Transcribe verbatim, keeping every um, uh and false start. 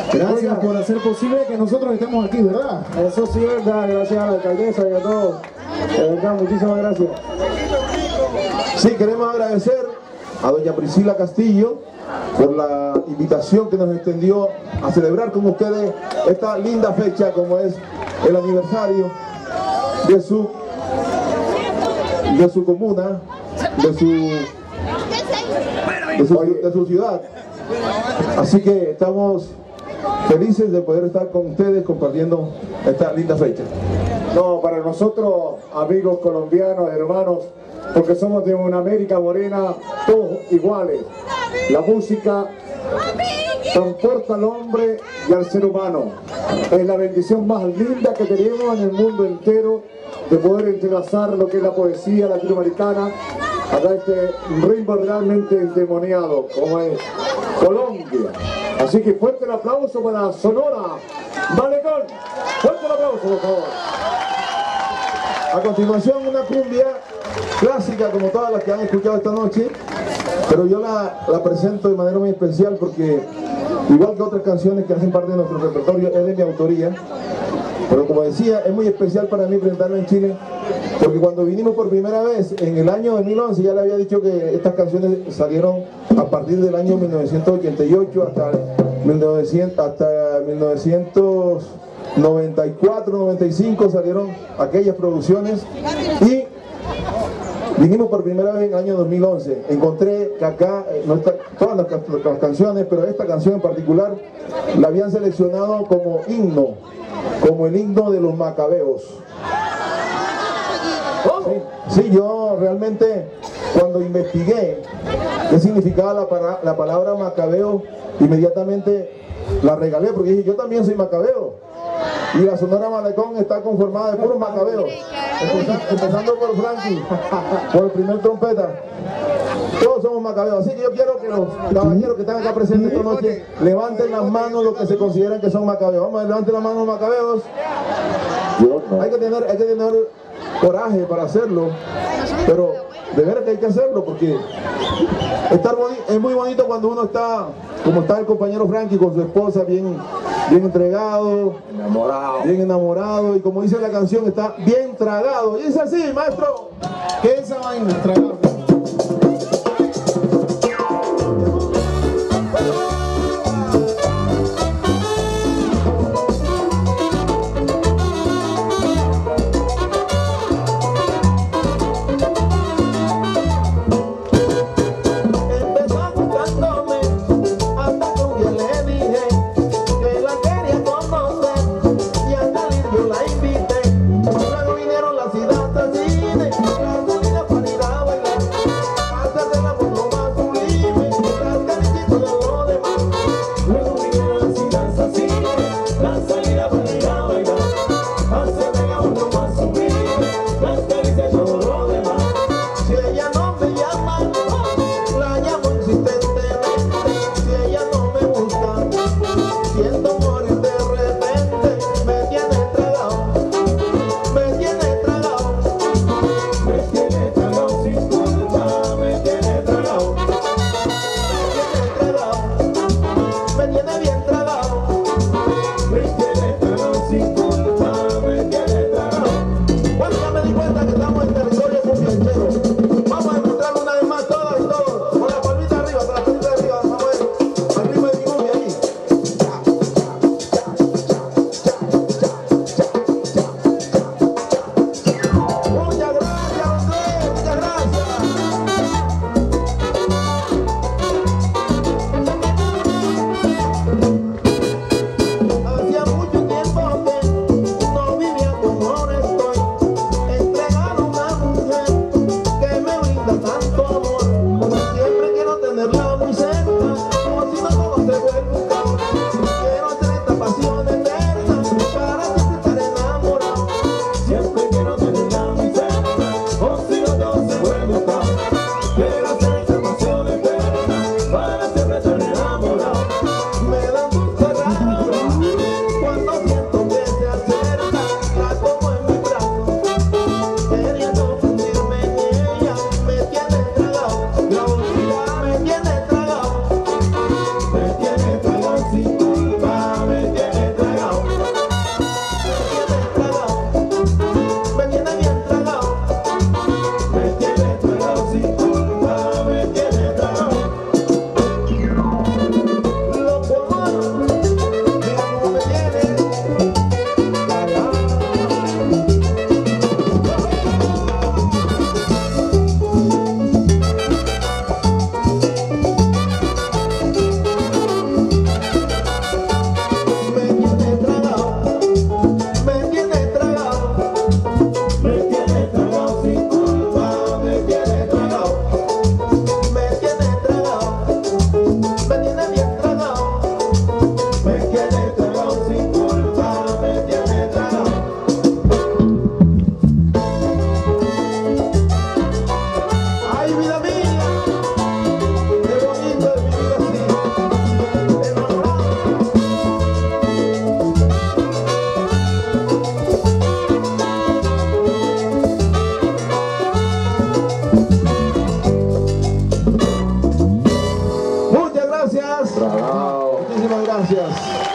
Gracias Oiga, por hacer posible que nosotros estemos aquí, ¿verdad? Eso sí es verdad, gracias a la alcaldesa y a todos. De verdad, muchísimas gracias. Sí, queremos agradecer a doña Priscila Castillo por la invitación que nos extendió a celebrar con ustedes esta linda fecha como es el aniversario de su, de su comuna, de su, de su, de su ciudad. Así que estamos felices de poder estar con ustedes compartiendo esta linda fecha. No, para nosotros, amigos colombianos, hermanos, porque somos de una América morena, todos iguales. La música transporta al hombre y al ser humano. Es la bendición más linda que tenemos en el mundo entero de poder entrelazar lo que es la poesía latinoamericana a este ritmo realmente endemoniado como es Colombia. Así que fuerte el aplauso para Sonora Malecón. Fuerte el aplauso, por favor. A continuación una cumbia clásica como todas las que han escuchado esta noche, pero yo la, la presento de manera muy especial porque igual que otras canciones que hacen parte de nuestro repertorio es de mi autoría, pero como decía es muy especial para mí presentarla en Chile porque cuando vinimos por primera vez en el año dos mil once ya le había dicho que estas canciones salieron a partir del año mil novecientos ochenta y ocho hasta mil novecientos, hasta mil novecientos noventa y cuatro, noventa y cinco salieron aquellas producciones y vinimos por primera vez en el año dos mil once. Encontré que acá, no está, todas las, las canciones, pero esta canción en particular la habían seleccionado como himno, como el himno de los macabeos. Sí, sí, yo realmente cuando investigué qué significaba la, para, la palabra macabeo, inmediatamente la regalé porque dije, yo también soy macabeo. Y la Sonora Malecón está conformada de puros macabeos, empezando, empezando por Frankie, por el primer trompeta. Todos somos macabeos, así que yo quiero que los caballeros que están acá presentes esta noche levanten las manos los que se consideran que son macabeos. Vamos a ver, levanten las manos los macabeos. Hay que tener, hay que tener coraje para hacerlo, pero de veras que hay que hacerlo porque estar es muy bonito cuando uno está, como está el compañero Frankie con su esposa, bien, bien entregado, enamorado. bien enamorado, y como dice la canción, está bien tragado. Y dice así, maestro. ¿Qué es esa vaina? Tragado. Luego vinieron las ciudades de cine, la salida para ir a bailar. Gracias.